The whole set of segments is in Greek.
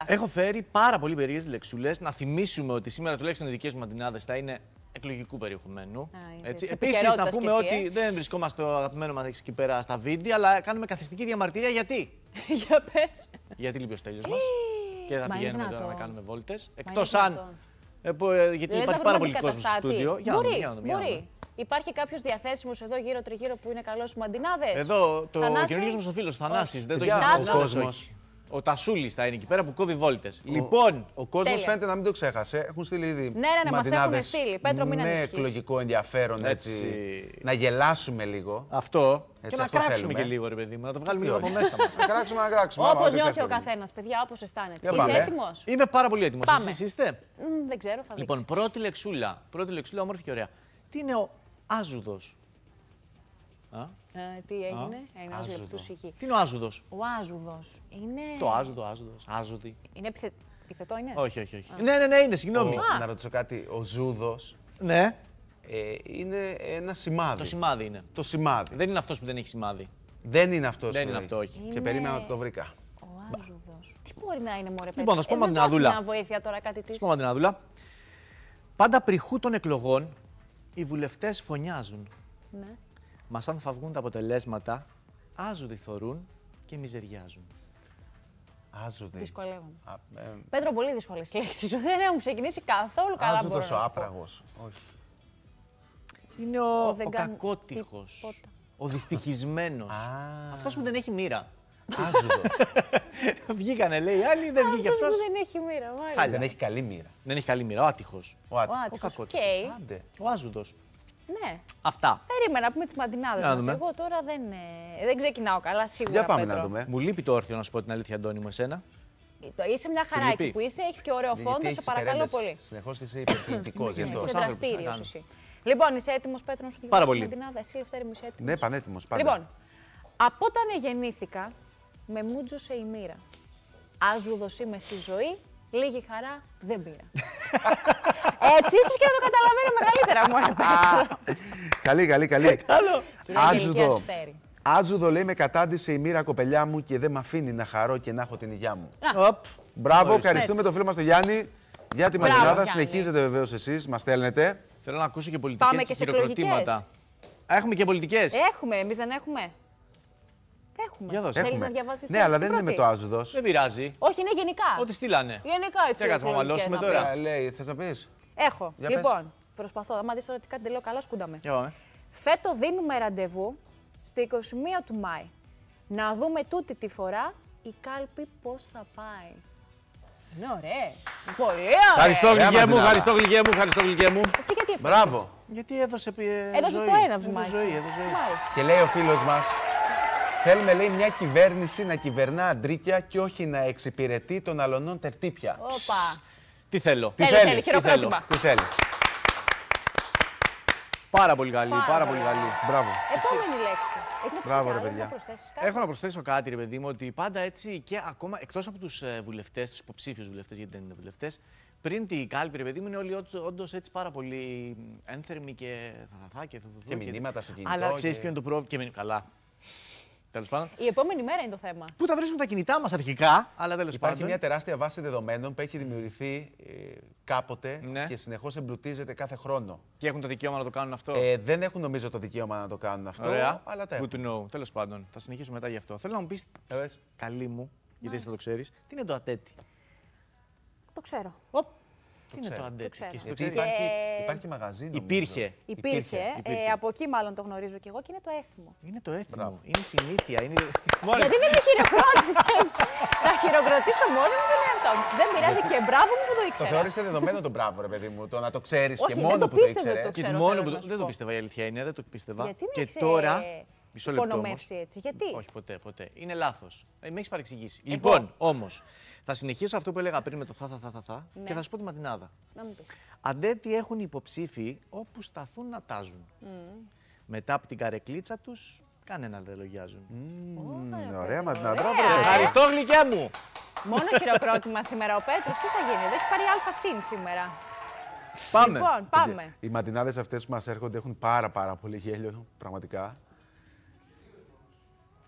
Έχω φέρει πάρα πολύ περίεργες λεξούλες. Να θυμίσουμε ότι σήμερα τουλάχιστον οι δικές μου μαντινάδες θα είναι εκλογικού περιεχομένου. Επίσης, να πούμε ότι δεν βρισκόμαστε στο αγαπημένο μας εκεί πέρα στα βίντεο, αλλά κάνουμε καθιστική διαμαρτυρία. Γιατί? Για πες. Γιατί λείπει ο Στέλιος μας και θα πηγαίνουμε τώρα να κάνουμε βόλτες. Εκτός αν. Γιατί υπάρχει πάρα πολύ κόσμο στο στούντιο. Μπορεί. Υπάρχει κάποιος διαθέσιμος εδώ γύρω-τριγύρω που είναι καλός στους μαντινάδες? Εδώ το καινούργιος μας ο φίλος, ο Θανάσης. Δεν το έχει ο κόσμος. Ο Τασούλης θα είναι εκεί πέρα που κόβει βόλτες. Λοιπόν. Ο κόσμος φαίνεται να μην το ξέχασε. Έχουν στείλει ήδη. Ναι, μας έχουν στείλει. Πέτρο, μην ανησυχείς. Με εκλογικό ενδιαφέρον έτσι. Να γελάσουμε λίγο. Αυτό. Και να κράξουμε και λίγο, ρε παιδί μου, να το βγάλουμε λίγο από μέσα μας. Να κράξουμε. Όπως νιώθει ο καθένας, παιδιά, όπως αισθάνεται. Είσαι έτοιμος? Είμαι πάρα πολύ έτοιμος. Εσείς είστε? Δεν ξέρω, θα δείξω. Λοιπόν, πρώτη λεξούλα, όμορφη και ωραία. Τι είναι ο άζουδος? Τι έγινε, ένας λεπτούς εκεί. Τι είναι ο άζουδος? Ο άζουδος είναι. Το άζουδος, άζουδη. Είναι επιθετό, είναι? Όχι. Ναι, είναι, συγγνώμη. Να ρωτήσω κάτι, ο ζούδος. Ναι. Είναι ένα σημάδι. Το σημάδι είναι. Το σημάδι. Δεν είναι αυτός που δεν έχει σημάδι. Δεν είναι αυτός. Δεν είναι αυτό, όχι. Και περίμενα ότι το βρήκα. Ο άζουδος. Τι μπορεί να είναι, μωρέ παιδί? Λοιπόν, θα σου πω Μαντιναδούλα. Μια βοήθεια τώρα, κάτι της. Θα σου πω Μαντιναδούλα. Πάντα πριχού των εκλογών οι βουλευτές φωνιάζουν. Ναι. Μα αν θα βγουν τα αποτελέσματα, άζουδοι θωρούν και μιζεριάζουν. Άζουδοι. Δυσκολεύομαι. Πέτρο, πολύ δύσκολες λέξεις. Δεν έχουν ξεκινήσει καθόλου καλά. Άζουδος ο άπραγος. Όχι. Είναι ο κακότυχος. Ο δυστυχισμένος. Αυτός που δεν έχει μοίρα. Άζουδος. Βγήκανε, λέει, άλλοι δεν βγήκε αυτός. Δεν έχει μοίρα, μάλιστα. Δεν έχει καλή μοίρα. Δεν έχει καλή μοίρα. Ο άτυχος. Ο κακότυχος. Ο άζουδος. Ναι. Αυτά. Περίμενα να πούμε τις μαντινάδες μας. Εγώ τώρα δεν ξεκινάω καλά, σίγουρα. Για πάμε Πέτρο. να δούμε. Μου λείπει το όρθιο, να σου πω την αλήθεια, Αντώνη μου, εσένα. Είσαι μια χαράκι που είσαι, έχεις και ωραίο φόντο, σε παρακαλώ πολύ. Συνεχώς είσαι υπερκινητικός γι' αυτό. Είσαι δραστήριος εσύ. Λοιπόν, είσαι έτοιμος, Πέτρο, να σου πάρα πολύ. μαντινάδα? Εσύ, Λευτέρη μου, είσαι έτοιμος? Ναι, πανέτοιμος. Πάντα. Λοιπόν, από όταν γεννήθηκα, με μούτζωσε η μοίρα. Άζουδος είμαι στη ζωή, λίγη χαρά δεν πήρα. Έτσι, ίσως και να το καταλαβαίνω μεγαλύτερα, μωρέ Πέτρο. Καλή. Άζουδο. Άζουδο λέει με κατάντησε η μοίρα κοπελιά μου και δεν με αφήνει να χαρώ και να έχω την υγειά μου. Μπράβο, ευχαριστούμε τον φίλο μας τον Γιάννη για τη μαντινάδα. Συνεχίζετε βεβαίως εσείς, μας στέλνετε. Θέλω να ακούσω και πολιτικές και χειροκροτήματα. Έχουμε και πολιτικές. Έχουμε, εμείς δεν έχουμε. Έχουμε. Θέλεις να διαβάσεις? Ναι, αλλά δεν είναι με το άζουδος. Δεν πειράζει. Όχι, είναι γενικά. Ό,τι στείλανε. Γενικά έτσι. Τι κάτσε να μαλώσουμε τώρα. Λέει, θες να πεις? Έχω. Λοιπόν, προσπαθώ. Άμα δεις τώρα κάτι δεν λέω καλά, σκούνταμε. Φέτο δίνουμε ραντεβού στη 21 του Μάη. Να δούμε τούτη τη φορά η κάλπη πώς θα πάει. Είναι ωραίες. Πολύ ωραίες. Ευχαριστώ γλυκέ μου. Εσύ γιατί έφυγες? Μπράβο. Γιατί έδωσε το έναυσμα. Και λέει ο φίλος μας, θέλουμε, λέει, μια κυβέρνηση να κυβερνά αντρίκια και όχι να εξυπηρετεί των αλωνών τερτύπια. Όπα. Τι θέλω. Θέλει, χειροκρότημα. Τι θέλεις. Πάρα πολύ καλή, πάρα πολύ καλή. Μπράβο. Επόμενη λέξη. Μπράβο, ρε παιδιά. Έχω να προσθέσω κάτι, ρε παιδί μου, ότι πάντα έτσι και ακόμα εκτός από τους βουλευτές, τους υποψήφιους βουλευτές, γιατί δεν είναι βουλευτές, πριν την κάλπη, ρε παιδί μου, είναι όλοι όντως έτσι πάρα πολύ ένθερμοι και θα και θα. Και μηνύματα στο κινητό. Αλλά ξέρεις ποιο είναι το πρόβλημα. Καλά. Τέλος πάντων. Η επόμενη μέρα είναι το θέμα. Πού τα βρίσκουν τα κινητά μας αρχικά, αλλά τέλος πάντων. Υπάρχει μια τεράστια βάση δεδομένων που έχει δημιουργηθεί κάποτε και συνεχώς εμπλουτίζεται κάθε χρόνο. Και έχουν το δικαίωμα να το κάνουν αυτό. Δεν έχουν νομίζω το δικαίωμα να το κάνουν αυτό. Ωραία. Αλλά τα Good to know. Τέλος πάντων. Θα συνεχίσουμε μετά γι' αυτό. Θέλω να μου πεις, καλή μου, γιατί εσύ θα το ξέρεις, τι είναι το ατέτι? Το ξέρω. Τι είναι το αντέτι? Υπάρχει μαγαζί. Υπήρχε. Από εκεί μάλλον το γνωρίζω κι εγώ και είναι το έθιμο. Είναι το έθιμο. Είναι συνήθεια. Γιατί δεν με χειροκρότησες. Να χειροκροτήσω μόνο μου δεν είναι αυτό. Δεν πειράζει και μπράβο μου που το ήξερα. Το θεώρησε δεδομένο το μπράβο, ρε παιδί μου, το να το ξέρεις και δεν μόνο το που το πίστευε ήξερες. Δεν το πίστευα, η αλήθεια είναι. Δεν το πίστευα. Γιατί και τώρα. υπονομεύσει έτσι, γιατί? Όχι, ποτέ. Είναι λάθος. Με έχεις παρεξηγήσει. Λοιπόν, όμως, θα συνεχίσω αυτό που έλεγα πριν με το θα και θα σου πω τη ματινάδα. Αντέτι έχουν υποψήφοι όπου σταθούν να τάζουν. Μετά από την καρεκλίτσα τους, κανένα δεν λογιάζουν. Ωραία ματινάδα. Ευχαριστώ, γλυκιά μου. Μόνο χειροκρότημα σήμερα ο Πέτρος. Τι θα γίνει, δεν έχει πάρει αλφα συν σήμερα. Πάμε. Λοιπόν, πάμε. Οι ματινάδες αυτές που μας έρχονται έχουν πάρα πολύ γέλιο, πραγματικά.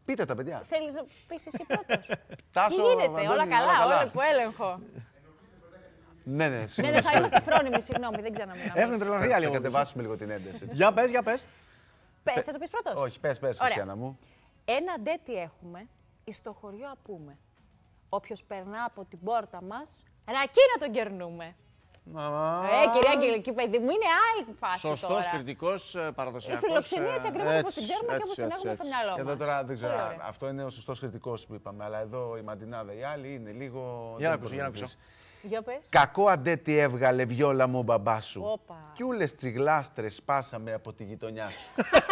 Πείτε τα, παιδιά. Θέλεις να πεις εσύ πρώτος? Τάσο, Τι γίνεται, Αντώνη, όλα καλά, όλα που έλεγχο. Ναι, Ναι, θα είμαστε φρόνιμοι, συγγνώμη, δεν ξαναμείναμε. Έχουν τρελαθεί Θα λίγο. κατεβάσουμε λίγο την ένταση. Για πες. Θες να πεις πρώτος? Όχι, πες, Χριστιανά μου. Ένα ντέτι έχουμε, εις το χωριό απούμε. Όποιος περνά από την πόρτα μας, ρακί να τον κερνούμε. Κυρία Αγγελική, παιδί μου, είναι άλλη φάση. Σωστός, κριτικός, παραδοσιακός. Η φιλοξενία έτσι ακριβώς όπως την ξέρουμε και όπως την έχουμε στο μυαλό μας. Εδώ τώρα δεν ξέρω, αυτό είναι ο σωστός κριτικός που είπαμε, αλλά εδώ η Μαντινάδα, η άλλη είναι λίγο. Για να ακούσω. Για πες. Κακό αντέτη έβγαλε βιόλα μου ο μπαμπάς σου. Όπα. Κι ούλες τσιγλάστρες σπάσαμε από τη γειτονιά σου.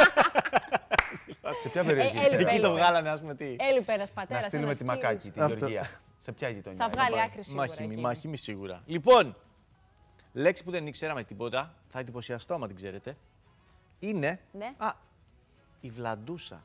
Σε ποια περιοχή είσαι? Εκεί το βγάλανε, ας πούμε τι. Έλειπε ένας πατέρας. Να στείλουμε τη Μακάκη, την Γεωργία. Σε ποια γειτονιά? Θα βγάλει άκρη σίγουρα. Μάχημη σίγουρα. Λοιπόν, λέξη που δεν ήξεραμε τίποτα, θα εντυπωσιαστώ άμα την ξέρετε, είναι η βλαντούσα.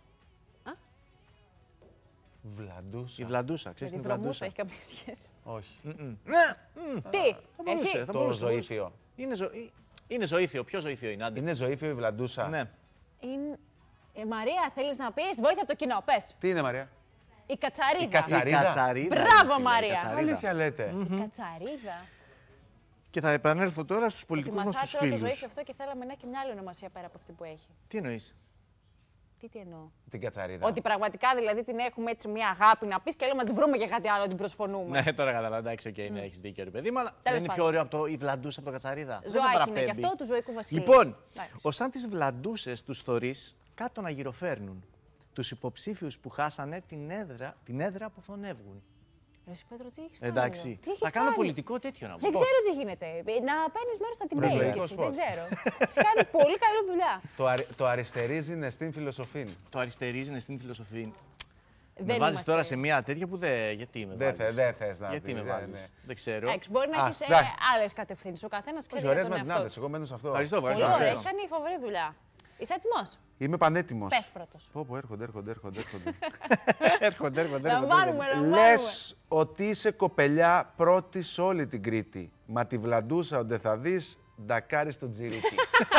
Βλαντούσα. Η βλαντούσα, ξέρεις την βλαντούσα? Έχει κάποια σχέση. Όχι. Τι, έχει. Το ζωήφιο. Είναι ζωήφιο. Ποιο ζωήφιο είναι, άντε. Είναι ζωήφιο η βλαντούσα. Ναι. Μαρία, θέλεις να πεις? Βοήθεια από το κοινό, πες. Τι είναι, Μαρία? Η κατσαρίδα. Η κατσαρίδα. Μπράβο, Μαρία. Αλήθεια λέτε. Η κατσαρίδα. Και θα επανέλθω τώρα στους πολιτικούς μας τους φίλους. Το ζωήφιο αυτό και θέλαμε να έχει μια άλλη ονομασία πέρα από αυτή που έχει. Τι εννοείς? Τι εννοώ? Την κατσαρίδα. Ότι πραγματικά δηλαδή την έχουμε έτσι μια αγάπη να πεις και λέμε μας βρούμε και κάτι άλλο να την προσφωνούμε. Ναι, τώρα καταλαβαίνω. Εντάξει, ναι, έχεις δίκιο, ρε παιδί μου, αλλά δεν είναι πιο ωραίο από το η βλαντούσα από το κατσαρίδα? Ζωάκι είναι και αυτό του ζωικού βασιλείου. Λοιπόν, ως τις βλαντούσες τους θωρείς κάτω να γυροφέρνουν. Τους υποψήφιους που χάσανε την έδρα που θονεύγουν. Εσύ, Πέτρο, τι έχεις κάνει? Εντάξει, θα κάνω πολιτικό τέτοιο να πω. Δεν ξέρω τι γίνεται. Να παίρνεις μέρος στα debate. Δεν ξέρω. Έχεις κάνει πολύ καλή δουλειά. Το αριστερίζει είναι στην φιλοσοφή. Το αριστερίζει είναι στην φιλοσοφή. Με βάζεις τώρα σε μια τέτοια που δεν. Γιατί με βάζεις? Δεν θες να. Γιατί με βάζεις? Δεν ξέρω. Μπορεί να έχεις άλλες κατευθύνσεις. Ο καθένας ξέρει. Ωραίες Μαντινάδες, εγώ μένω σε αυτό. Ευχαριστώ. Πολύ ωραία, έχεις κάνει φοβερή δουλειά. Είσαι έτοιμος? Είμαι πανέτοιμος. Πες πρώτος. Πω, έρχονται. Έρχονται. Λαμβάνουμε. Λες ότι είσαι κοπελιά πρώτη σε όλη την Κρήτη. Μα τη βλαντούσα όντε θα δεις, ντακάρι στο τζιρίτι.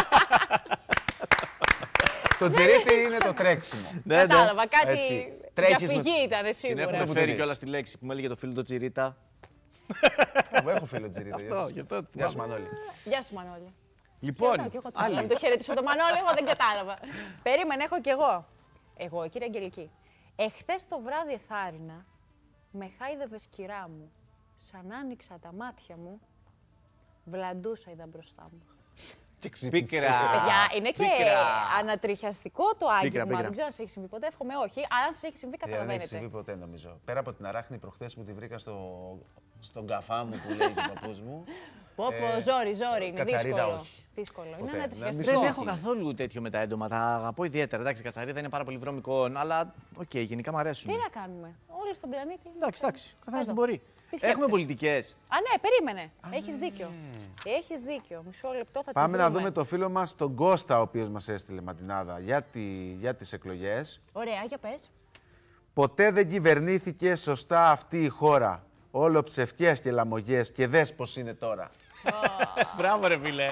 Το τζιρίτι είναι το τρέξιμο. Κατάλαβα, κάτι διαφυγή ήταν σίγουρα. Την έχω φέρει κιόλας τη λέξη που μου έλεγε το φίλο το τζιρίτα. Εγώ έχω φίλο τζιρίτα. Γεια σου, Μανώλη. Γεια σου, Μανώλη. Λοιπόν, να το χαιρετήσω το Μανώλη, εγώ δεν κατάλαβα. Περίμενε, έχω κι εγώ. Εγώ, κύριε Αγγελική. Εχθές το βράδυ εθάρρυνα, με χάιδευες κυρά μου, σαν άνοιξα τα μάτια μου, βλαντούσα είδα μπροστά μου. Πίκρα. Παιδιά, είναι και ανατριχιαστικό το άγγιγμα. Δεν ξέρω αν σας έχει συμβεί ποτέ, εύχομαι όχι. Αλλά αν σας έχει συμβεί, καταλαβαίνετε. Δεν έχει συμβεί ποτέ, νομίζω. Πέρα από την αράχνη προχθές που τη βρήκα στον καφά μου που λέει ο παππούς μου. Ζόρι, είναι δύσκολο. Είναι ανατριχιαστικό. Δεν έχω καθόλου τέτοιο με τα έντομα. Τα αγαπώ ιδιαίτερα. Εντάξει, η κατσαρίδα είναι πάρα πολύ βρώμικο, αλλά γενικά μου αρέσουν. Τι να κάνουμε, όλοι στον πλανήτη. Εντάξει, καθένας την μπορεί. Έχουμε πολιτικές. Ναι, περίμενε. Έχεις δίκιο. Μισό λεπτό θα πάμε να δούμε το φίλο μας τον Κώστα, ο οποίος μας έστειλε Μαντινάδα για τις εκλογές. Ωραία, για πες. Ποτέ δεν κυβερνήθηκε σωστά αυτή η χώρα. Όλο ψευτιές και λαμογιές και δες πώς είναι τώρα. Μπράβο ρε φίλε.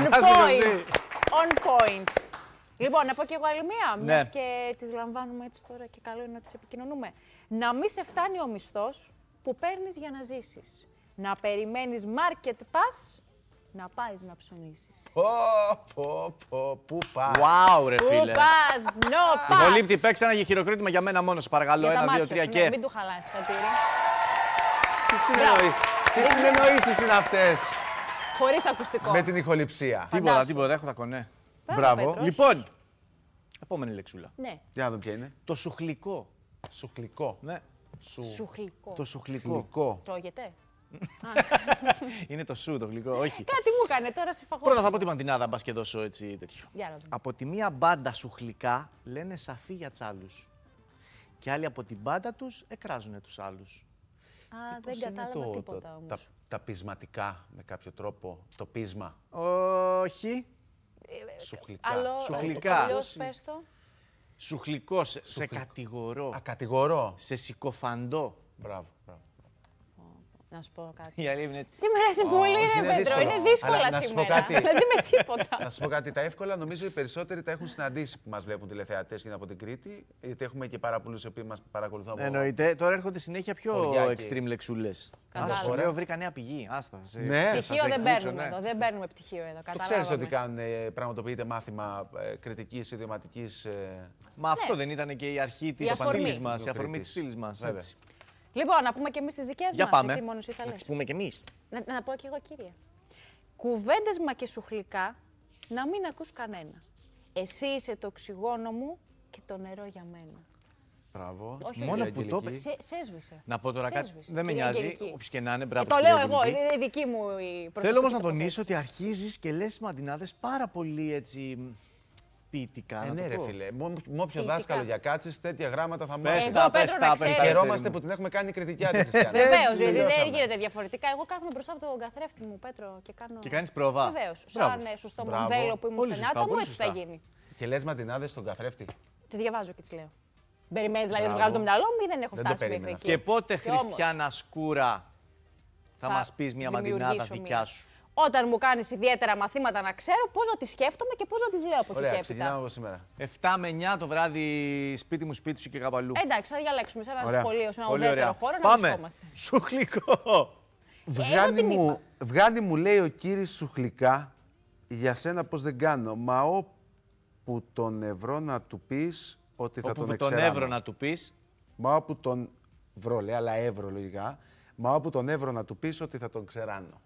On point. Λοιπόν, να πω κι εγώ άλλη μία, μιας και τις λαμβάνουμε έτσι τώρα και καλό είναι να τις επικοινωνούμε. Να μην σε φτάνει ο μισθός που παίρνεις για να ζήσεις. Να περιμένεις market pass, να πάεις να ψωνίσεις. Πού πας. Wow, ρε φίλε. Πού πας, no pass. Υπολείπτη, παίξε ένα χειροκρότημα για μένα μόνο, σε παρακαλώ. 1, 2, 3 και. Μην του χαλάσεις, πατήρι. Τι συνεννοήσεις είναι αυτές? Χωρίς ακουστικό. Με την ηχοληψία. Τίποτα, έχω τα κονέ. Μπράβο. Λοιπόν, επόμενη λεξούλα. Ναι. Για να δούμε ποια είναι. Το σουχλικό. Σουχλικό. Ναι. Σουχλικό. Το σουχλικό. Τρώγεται. Είναι το σου το γλυκό, όχι. Κάτι μου έκανε τώρα σε φαγό. Πρώτα θα πω τη Μαντινάδα, μπας και δώσω έτσι τέτοιο. Για από τη μία μπάντα σουχλικά λένε σαφή για τσάλους. Και άλλοι από την μπάντα τους εκράζουνε τους άλλους. Δεν κατάλαβα τίποτα όμως. Τα πεισματικά, με κάποιο τρόπο, το πείσμα. Όχι. Σουχλικά. Αλλιώς πες το. Σουχλικό, σε κατηγορώ. Ακατηγορώ. Σε συκοφαντώ. Μπράβο. Να σου πω κάτι. Σήμερα είσαι πολύ, ρε Πέτρο. Είναι δύσκολα σήμερα. Δηλαδή με τίποτα. Να σου πω κάτι. Τα εύκολα νομίζω οι περισσότεροι τα έχουν συναντήσει που μας βλέπουν τηλεθεατές και είναι από την Κρήτη. Γιατί έχουμε και πάρα πολλούς οι οποίοι μας παρακολουθούν από. Εννοείται. Τώρα έρχονται συνέχεια πιο extreme λεξούλες. Λέω, βρήκα νέα πηγή. Άστα. Πτυχίο δεν παίρνουμε εδώ. Δεν παίρνουμε πτυχίο εδώ. Το ξέρεις ότι πραγματοποιείται μάθημα κριτικής, ιδιωματικής. Μα αυτό δεν ήταν και η αρχή της στήλης μας, η αφορμή της στήλης μας. Λοιπόν, να πούμε και εμείς τις δικές μας. Πάμε. Να τις πούμε και εμείς. Να πω και εγώ, κύριε. Κουβέντες μα και σουχλικά, να μην ακούς κανένα. Εσύ είσαι το οξυγόνο μου και το νερό για μένα. Μπράβο. Μόνο που το είπες. Σε έσβησε. Να πω τώρα κάτι. Δεν με νοιάζει. Όποιος και να είναι, μπράβο. Το λέω εγώ, είναι η δική μου η προσωπική. Θέλω όμως να τονίσω ότι αρχίζεις και λες μαντινάδες πάρα πολύ έτσι. Ποιητικά. Ναι, ρε φίλε. Με όποιο δάσκαλο για κάτσεις, τέτοια γράμματα θα μάθει. Πες τα. Χαιρόμαστε που την έχουμε κάνει κριτική αντιχριστιανή. Βεβαίως, γιατί δεν γίνεται διαφορετικά. Εγώ κάθομαι μπροστά από τον καθρέφτη μου, Πέτρο, και κάνω. Και κάνεις πρόβα. Βεβαίως. Σαν σωστό μοντέλο που ήμουν στην άτομο, έτσι θα γίνει. Και λες μαντινάδες στον καθρέφτη. Τις διαβάζω και τις λέω. Περιμένει δηλαδή να βγάλω το μυαλό μου ή δεν έχω φτάσει μέχρι εκεί. Και πότε, Χριστιάνα Σκούρα, θα μας πεις μια μαντινάδα δικιά σου. Όταν μου κάνεις ιδιαίτερα μαθήματα να ξέρω πώς να τις σκέφτομαι και πώς να τις λέω από εκεί και έπειτα. Ξεκινάμε από σήμερα. 7 με 9 το βράδυ σπίτι μου, σπίτι σου και κάπου αλλού. Εντάξει, θα διαλέξουμε σε ένα σχολείο, σε ένα ουδέτερο χώρο να βρισκόμαστε. Σουχλικό. Βγάνει μου λέει ο κύριος Σουχλικά, για σένα πως δεν κάνω, μα όπου τον ευρώ να του πεις ότι θα τον εξεράνω. Τον ευρώ να του πεις. Μα όπου τον βρω, λέει, αλλά ευρώ λογικά. Μα όπου τον ευρώ να του πεις ότι θα τον ξεράνω.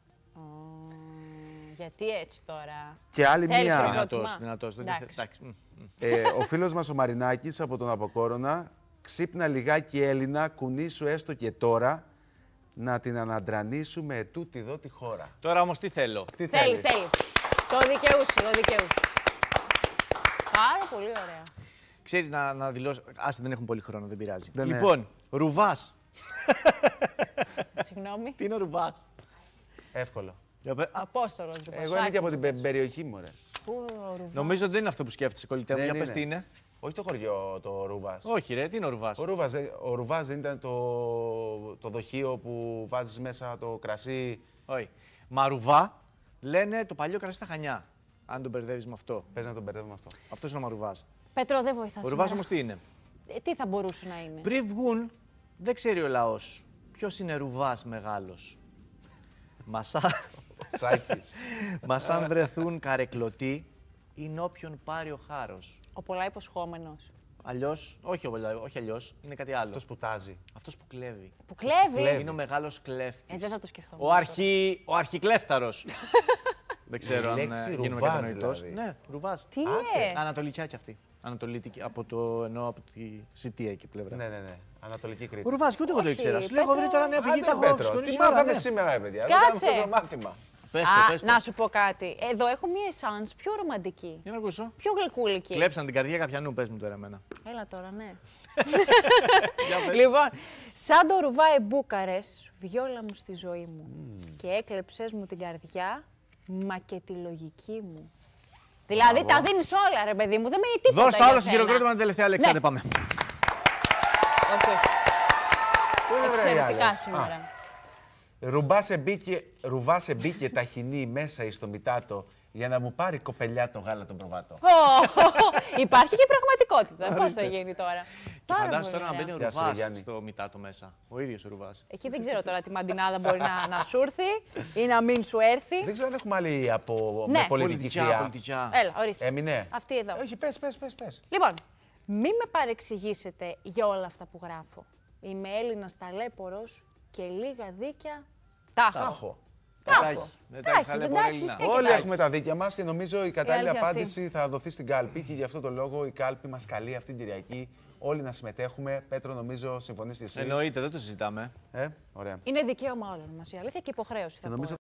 Γιατί έτσι τώρα. Και άλλη μία. Δυνατός. Ο φίλος μας ο Μαρινάκης από τον Αποκόρονα, ξύπνα λιγάκι Έλληνα, κουνήσου έστω και τώρα, να την αναντρανίσουμε ετούτη εδώ τη χώρα. Τώρα όμως τι θέλω. Τι θέλεις. Το δικαιούσου. Πάρα πολύ ωραία. Ξέρεις να δηλώσω. Άσε, δεν έχουμε πολύ χρόνο, δεν πειράζει. Λοιπόν, Ρουβάς. Συγγνώμη. Τι είναι ο Ρουβάς? Εύκολο. Απόστολος. Εγώ είμαι και από την περιοχή μου, ρε. Νομίζω ότι δεν είναι αυτό που σκέφτεσαι, κολλητέ μου. Για πες τι είναι. Όχι το χωριό, το Ρούβας. Όχι, ρε, τι είναι ο Ρουβάς? Ο Ρουβάς δεν ήταν το δοχείο που βάζεις μέσα το κρασί. Όχι. Μα Ρουβά λένε το παλιό κρασί στα Χανιά. Αν τον μπερδεύεις με αυτό. Πες να τον μπερδεύουμε αυτό. Αυτός είναι ο Μαρουβάς. Πέτρο, δεν βοηθάς. Ο Ρουβάς όμως τι είναι? Τι θα μπορούσε να είναι? Πριν βγουν, δεν ξέρει ο λαός ποιος είναι Ρουβάς μεγάλος. Μας αν βρεθούν καρεκλωτοί, είναι όποιον πάρει ο χάρος. Ο πολλά υποσχόμενος. Αλλιώς, όχι αλλιώς, είναι κάτι άλλο. Αυτός που τάζει. Αυτός που κλέβει. Που κλέβει. Είναι ο μεγάλος κλέφτης. Δεν θα το σκεφτώ. Ο αρχικλέφταρος. Δεν ξέρω αν γίνομαι κατανοητός. Δηλαδή. Ναι, Ρουβάς. Τι λες? Ανατολικιά κι αυτή. Ανατολική, από τη Σιτία εκεί πλευρά. Ναι. Ανατολική Κρήτη. Ο Ρουβάς, και ούτε εγώ το ήξερα. Σου λέω, έχω βρει τώρα νέα πηγή τα Πέτρο. Τι μάθαμε σήμερα, ρε παιδιά. Κάτσε. Δεν κάνουμε μάθημα. Πες το. Να σου πω κάτι. Εδώ έχω μία εσάνς πιο ρομαντική. Για να ακούσω. Πιο γλυκούλικη. Κλέψαν την καρδιά κάποιανού, πες μου τώρα εμένα. Έλα τώρα, ναι. Λοιπόν, σαν το ρουβάι Μπούκαρες, βιόλα μου στη ζωή μου. Και έκλεψες μου την καρδιά, μα και τη λογική μου. Δηλαδή τα δίνεις όλα, ρε παιδί μου, δεν μένει τίποτα. Δώσ' τα όλα στο χειροκρότημα την τελευταία λέξη. Άντε πάμε. Εξαιρετικά σήμερα. Ρουβάσε μπήκε ταχινή μέσα εις το μητάτο για να μου πάρει κοπελιά το γάλα τον προβάτο. Υπάρχει και πραγματικότητα. Πώς θα γίνει τώρα? Φαντάζομαι τώρα να μπαίνει ο Ρουβάς στο μητάτο μέσα. Ο ίδιος ο Ρουβάς. Εκεί δεν ξέρω τώρα τι μαντινάδα μπορεί να σου έρθει ή να μην σου έρθει. Δεν ξέρω αν έχουμε άλλη με πολιτική θεία. Έλα, ορίστε. Έμεινε. Αυτή εδώ. Όχι, πες. Λοιπόν, μην με παρεξηγήσετε για όλα αυτά που γράφω. Είμαι Έλληνας ταλέπορος και λίγα δίκια τα έχω. Όλοι έχουμε τα δίκια μας και νομίζω η κατάλληλη απάντηση θα δοθεί στην κάλπη και γι' αυτό το λόγο η κάλπη μας καλεί αυτήν την Κυριακή όλοι να συμμετέχουμε. Πέτρο, νομίζω συμφωνείς και εσύ. Εννοείται, δεν το συζητάμε. Ωραία. Είναι δικαίωμα όλων μας η αλήθεια και υποχρέωση.